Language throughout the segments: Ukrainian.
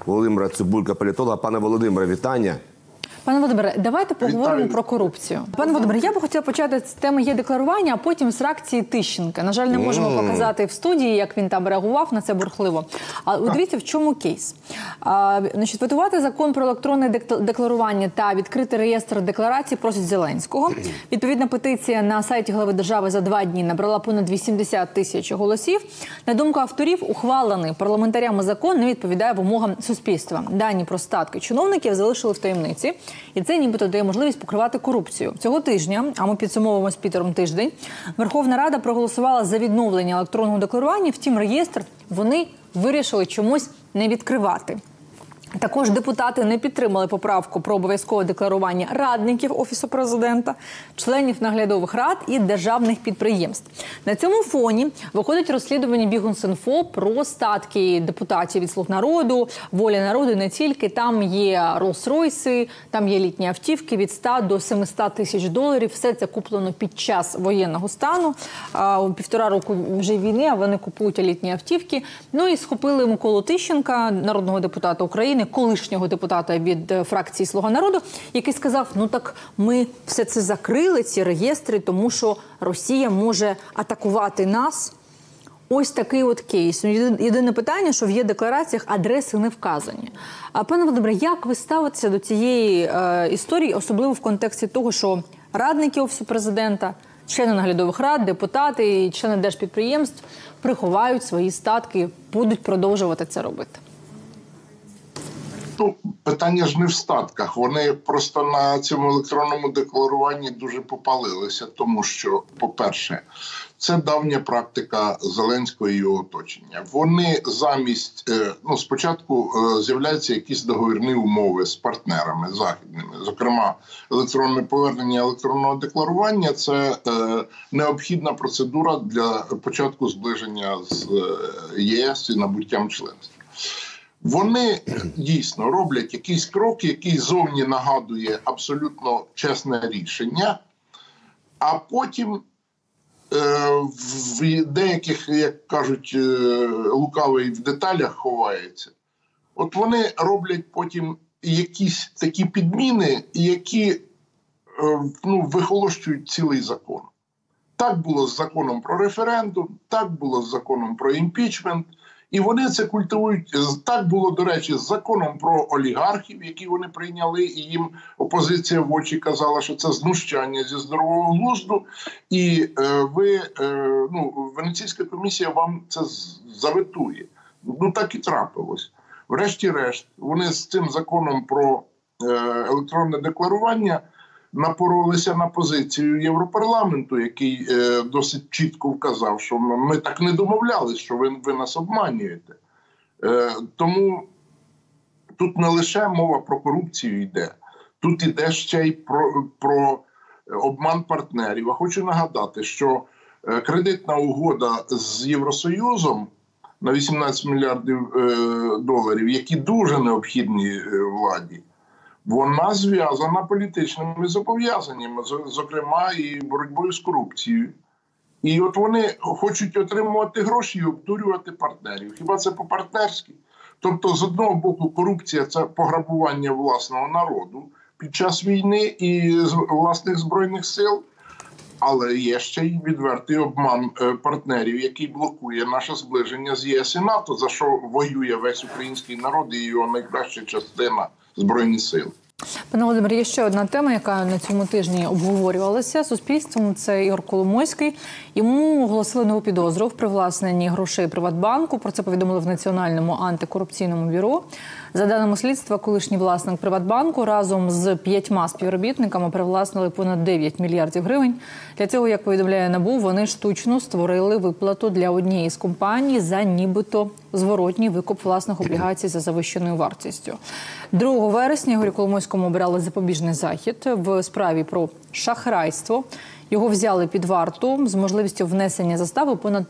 Володимира Цибулька, політолога. Пане Володимире, вітання. Пане Володимире, давайте поговоримо про корупцію. Пане Володимире, я б хотіла почати з теми є-декларування, а потім з реакції Тищенка. На жаль, не можемо показати в студії, як він там реагував на це бурхливо. Але дивіться, в чому кейс. Ветувати закон про електронне декларування та відкритий реєстр декларацій просить Зеленського. Відповідна петиція на сайті глави держави за 2 дні набрала понад 80 тисяч голосів. На думку авторів, ухвалений парламентарями закон не відповідає вимогам суспільства. Дані про статки чиновників залишили в таємниці. І це нібито дає можливість покривати корупцію. Цього тижня, а ми підсумовуємо з Пітером тиждень, Верховна Рада проголосувала за відновлення електронного декларування, втім реєстр вони вирішили чомусь не відкривати. Також депутати не підтримали поправку про обов'язкове декларування радників Офісу Президента, членів наглядових рад і державних підприємств. На цьому фоні виходить розслідування Бігунс.Інфо про статки депутатів від «Слуг народу», «Волі народу» і не тільки. Там є Роллс-Ройси, там є літні автівки від 100 до 700 тисяч доларів. Все це куплено під час воєнного стану. 1,5 року вже війни, а вони купують літні автівки. Ну і схопили Миколу Тищенка, народного депутата України, колишнього депутата від фракції «Слуга народу», який сказав, ну так ми все це закрили, ці реєстри, тому що Росія може атакувати нас. Ось такий от кейс. Єдине питання, що в є-деклараціях адреси не вказані. Пане Володимире, як ви ставитеся до цієї історії, особливо в контексті того, що радники Офісу Президента, члени наглядових рад, депутати і члени держпідприємств приховають свої статки, будуть продовжувати це робити? Ну, питання ж не в статках. Вони просто на цьому електронному декларуванні дуже попалилися, тому що, по-перше, це давня практика Зеленського і його оточення. Вони замість, спочатку з'являються якісь договірні умови з партнерами західними. Зокрема, електронне повернення електронного декларування – це необхідна процедура для початку зближення з ЄС і набуттям членства. Вони дійсно роблять якийсь крок, який зовні нагадує абсолютно чесне рішення, а потім в деяких, як кажуть, лукавий в деталях ховається. От вони роблять потім якісь такі підміни, які вихолощують цілий закон. Так було з законом про референдум, так було з законом про імпічмент. І вони це культивують. Так було, до речі, з законом про олігархів, які вони прийняли, і їм опозиція в очі казала, що це знущання зі здорового глузду. І Венеційська комісія вам це заветує. Ну так і трапилось. Врешті-решт, вони з цим законом про електронне декларування напоролися на позицію Європарламенту, який досить чітко вказав, що ми так не домовлялись, що ви нас обманюєте. Тому тут не лише мова про корупцію йде, тут йде ще й про обман партнерів. А хочу нагадати, що кредитна угода з Євросоюзом на 18 мільярдів доларів, які дуже необхідні владі, вона зв'язана політичними зобов'язаннями, зокрема і боротьбою з корупцією. І от вони хочуть отримувати гроші і обдурювати партнерів. Хіба це по-партнерськи? Тобто, з одного боку, корупція – це пограбування власного народу під час війни і власних збройних сил, але є ще й відвертий обман партнерів, який блокує наше зближення з ЄС і НАТО, за що воює весь український народ і його найкраща частина – Збройні сили. Пане Володимире, є ще одна тема, яка на цьому тижні обговорювалася суспільством. Це Ігор Коломойський. Йому оголосили нову підозру в привласненні грошей Приватбанку. Про це повідомили в Національному антикорупційному бюро. За даними слідства, колишній власник Приватбанку разом з 5 співробітниками привласнили понад 9 мільярдів гривень. Для цього, як повідомляє НАБУ, вони штучно створили виплату для однієї з компаній за нібито зворотній викуп власних облігацій за завищеною вартістю. 2 вересня Ігорю Коломойському обирали запобіжний захід в справі про шахрайство. Його взяли під варту з можливістю внесення застави понад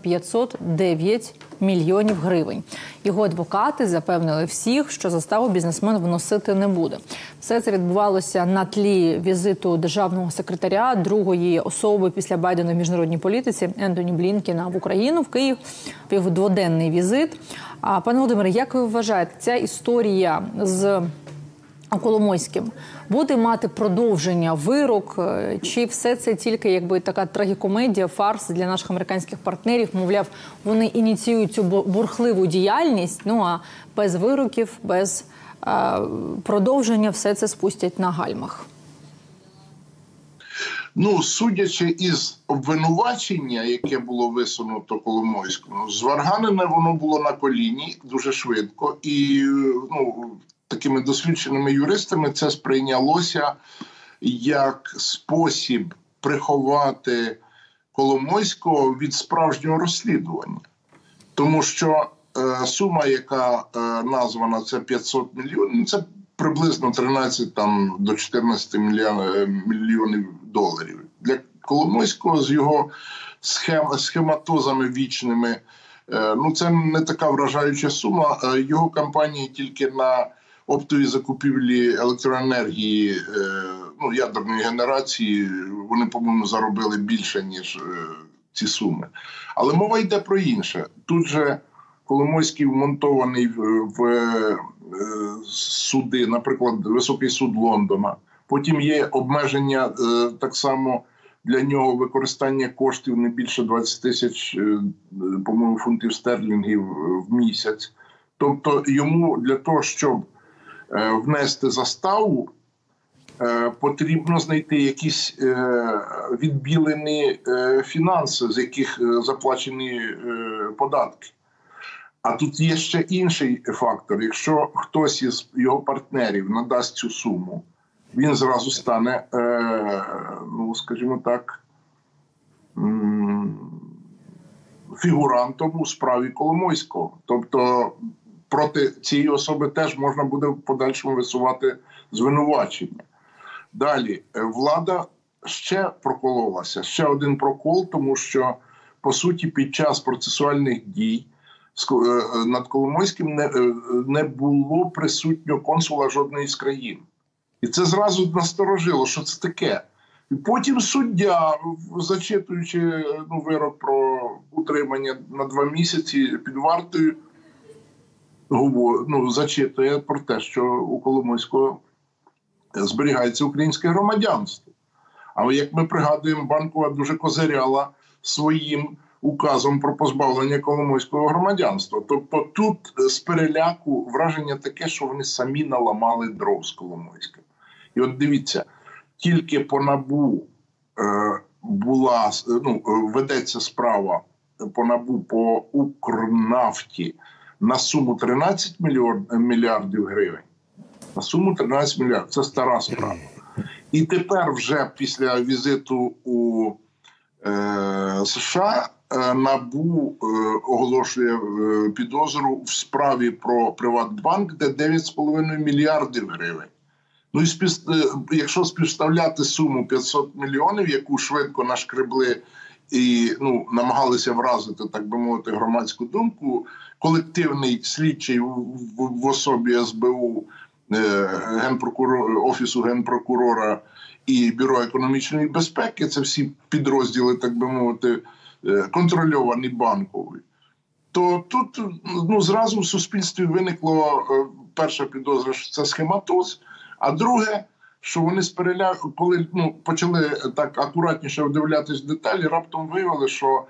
509 мільйонів гривень. Його адвокати запевнили всіх, що заставу бізнесмен вносити не буде. Все це відбувалося на тлі візиту державного секретаря, другої особи після Байдена в міжнародній політиці Ентоні Блінкена в Україну, в Київ. Вів 2-денний візит. Пане Володимире, як ви вважаєте, ця історія з Коломойським буде мати продовження, вирок, чи все це тільки якби така трагікомедія, фарс для наших американських партнерів? Мовляв, вони ініціюють цю бурхливу діяльність, ну а без вироків, без продовження все це спустять на гальмах. Ну, судячи із обвинувачення, яке було висунуто Коломойському, зварганене воно було на коліні дуже швидко, і ну, такими досвідченими юристами це сприйнялося як спосіб приховати Коломойського від справжнього розслідування. Тому що сума, яка названа, це 500 мільйонів, це приблизно 13 до 14 мільйонів доларів. Для Коломойського з його схематозами вічними, ну це не така вражаюча сума. Його кампанії тільки на оптові закупівлі електроенергії, ну, ядерної генерації, вони, по-моєму, заробили більше, ніж ці суми. Але мова йде про інше. Тут же Коломойський вмонтований в суди, наприклад, Високий суд Лондона. Потім є обмеження так само для нього використання коштів не більше 20 тисяч, по-моєму, фунтів стерлінгів в місяць. Тобто йому для того, щоб внести заставу, потрібно знайти якісь відбілені фінанси, з яких заплачені податки. А тут є ще інший фактор. Якщо хтось із його партнерів надасть цю суму, він зразу стане, ну, скажімо так, фігурантом у справі Коломойського. Тобто проти цієї особи теж можна буде в подальшому висувати звинувачення. Далі, влада ще прокололася, ще один прокол, тому що, по суті, під час процесуальних дій над Коломойським не було присутнього консула жодної з країн. І це зразу насторожило, що це таке. І потім суддя, зачитуючи вирок про утримання на 2 місяці під вартою, зачитує про те, що у Коломойського зберігається українське громадянство. Але, як ми пригадуємо, Банкова дуже козиряла своїм указом про позбавлення Коломойського громадянства. Тобто тут з переляку враження таке, що вони самі наламали дров з Коломойським. І от дивіться, тільки по НАБУ ведеться справа по НАБУ по Укрнафті на суму 13 мільярдів гривень. На суму 13 мільярдів. Це стара справа. І тепер вже після візиту у США НАБУ оголошує підозру в справі про Приватбанк, де 9,5 мільярдів гривень. Ну і якщо співставляти суму 500 мільйонів, яку швидко нашкребли і намагалися вразити, так би мовити, громадську думку, колективний слідчий в особі СБУ, Офісу Генпрокурора і Бюро економічної безпеки, це всі підрозділи, так би мовити, контрольовані Банковою, то тут зразу в суспільстві виникло перша підозра, що це схематоз, а друге, що вони коли почали так акуратніше вдивлятись в деталі, раптом виявили, що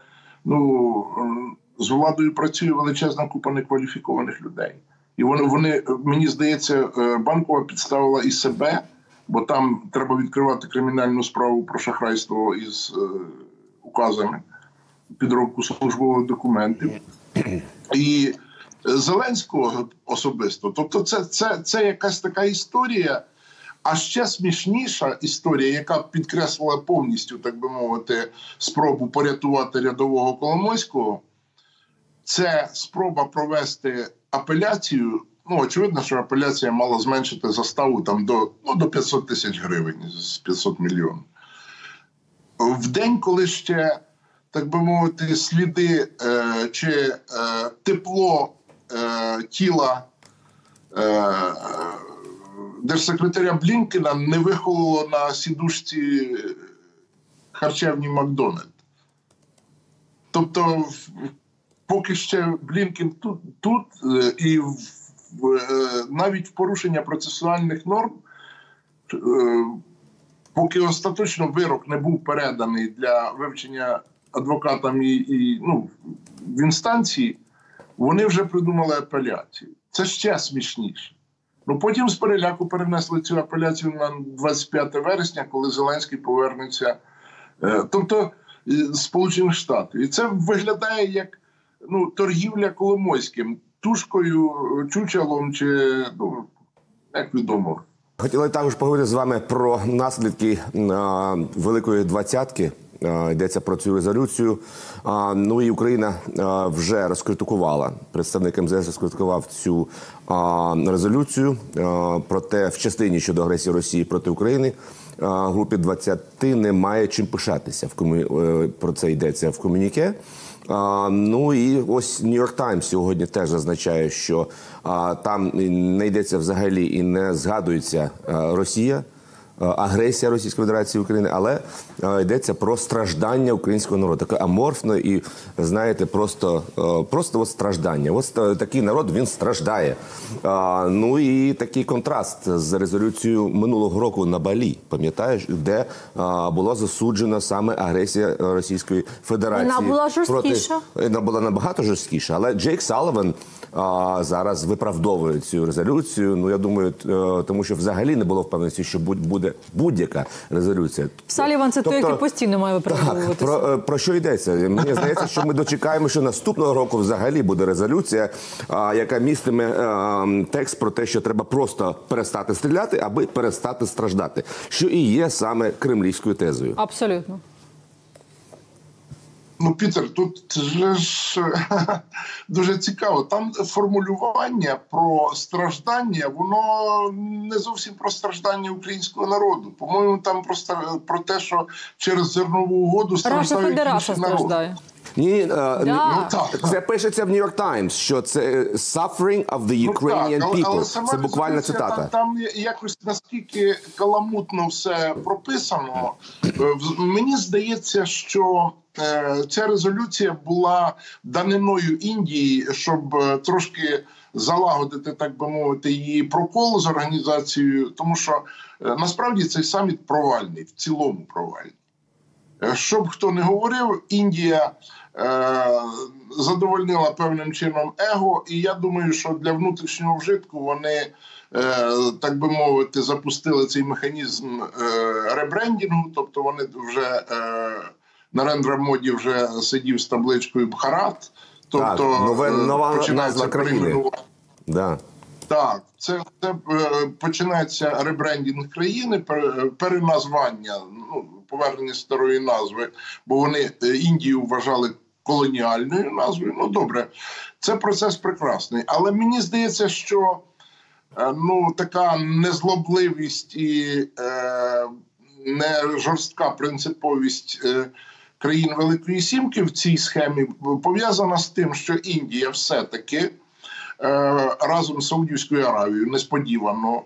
з владою працює величезна купа некваліфікованих людей. І вони, мені здається, Банкова підставила і себе, бо там треба відкривати кримінальну справу про шахрайство із указами, підробку службових документів. І Зеленського особисто. Тобто це якась така історія. А ще смішніша історія, яка підкреслила повністю, так би мовити, спробу порятувати рядового Коломойського, це спроба провести апеляцію. Очевидно, що апеляція мала зменшити заставу там до 500 тисяч гривень з 500 мільйонів. В день, коли ще, так би мовити, сліди чи тепло тіла держсекретаря Блінкена не вихололо на сідушці харчевні Макдональд. Тобто поки ще Блінкен тут і навіть в порушення процесуальних норм, поки остаточно вирок не був переданий для вивчення адвокатам в інстанції, вони вже придумали апеляцію. Це ще смішніше. Потім з переляку перенесли цю апеляцію на 25 вересня, коли Зеленський повернеться, з Сполучених Штатів. І це виглядає як торгівля Коломойським, тушкою, чучелом чи, як відомо. Хотіли також поговорити з вами про наслідки Великої Двадцятки. Йдеться про цю резолюцію. І Україна вже розкритикувала, представник МЗС розкритикував цю резолюцію про те, в частині щодо агресії Росії проти України групі 20 немає чим пишатися. Про це йдеться в комюніке. І ось New York Times сьогодні теж зазначає, що там не йдеться взагалі і не згадується Росія, агресія Російської Федерації України, але йдеться про страждання українського народу. Таке аморфне і, знаєте, просто страждання. Ось такий народ, він страждає. І такий контраст з резолюцією минулого року на Балі, пам'ятаєш, де була засуджена саме агресія Російської Федерації. Вона була жорсткіша. Вона була набагато жорсткіша, але Джейк Саліван зараз виправдовує цю резолюцію. Я думаю, тому що взагалі не було впевненості, що буде будь-яка резолюція. Саліван – це той, який постійно має виправдовуватися. Про що йдеться? Мені здається, що ми дочекаємо, що наступного року взагалі буде резолюція, яка містиме текст про те, що треба просто перестати стріляти, аби перестати страждати. Що і є саме кремлівською тезою. Абсолютно. Пітер, тут ж дуже цікаво. Там формулювання про страждання, воно не зовсім про страждання українського народу. По-моєму, там просто про те, що через зернову угоду страждають інші народи. Ні, це пишеться в New York Times, що це suffering of the Ukrainian people. Це буквально цитата. Там якось наскільки каламутно все прописано. Мені здається, що ця резолюція була даниною Індії, щоб трошки залагодити, так би мовити, її прокол з організацією, тому що насправді цей саміт провальний, в цілому провальний. Що б хто не говорив, Індія задовольнила певним чином его, і я думаю, що для внутрішнього вжитку вони, так би мовити, запустили цей механізм ребрендінгу, тобто вони вже... Нарендра Моді вже сидів з табличкою Бхарат, тобто нова назва країни. Так, це починається ребрендінг країни, переназвання, повернення старої назви, бо вони Індію вважали колоніальною назвою. Добре, це процес прекрасний. Але мені здається, що така незлобливість і не жорстка принциповість країн Великої Сімки в цій схемі пов'язана з тим, що Індія все-таки разом з Саудівською Аравією несподівано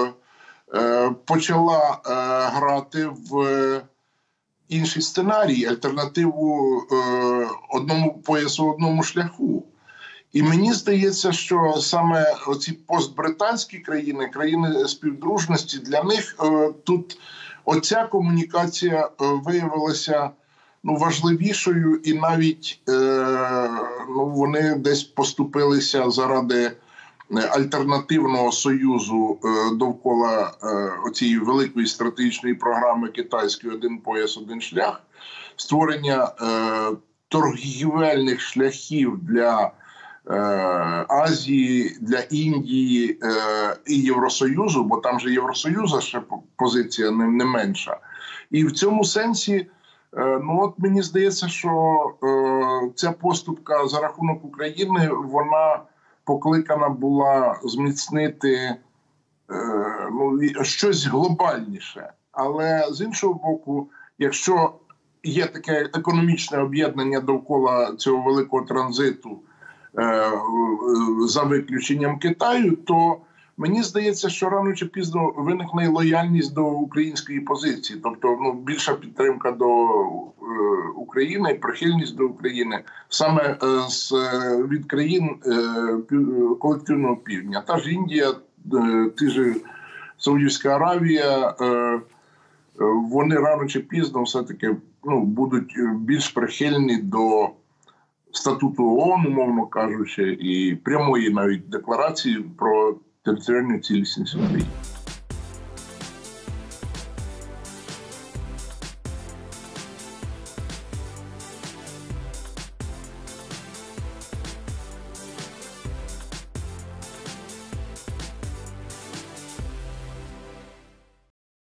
почала грати в інший сценарій, альтернативу одному поясу, одному шляху. І мені здається, що саме оці постбританські країни, країни співдружності, для них тут оця комунікація виявилася важливішою, і навіть вони десь поступилися заради альтернативного союзу довкола оцієї великої стратегічної програми китайської «Один пояс, один шлях», створення торгівельних шляхів для Азії, для Індії і Євросоюзу, бо там же Євросоюзу ще позиція не менша. І в цьому сенсі, мені здається, що ця поступка за рахунок України, вона покликана була зміцнити щось глобальніше. Але з іншого боку, якщо є таке економічне об'єднання довкола цього великого транзиту, за виключенням Китаю, то мені здається, що рано чи пізно виникне лояльність до української позиції. Тобто, більша підтримка до України, прихильність до України саме від країн колективного півдня. Та ж Індія, ті ж Саудівська Аравія, вони рано чи пізно все-таки будуть більш прихильні до статуту ООН, умовно кажучи, і прямої навіть декларації про територіальну цілісність України.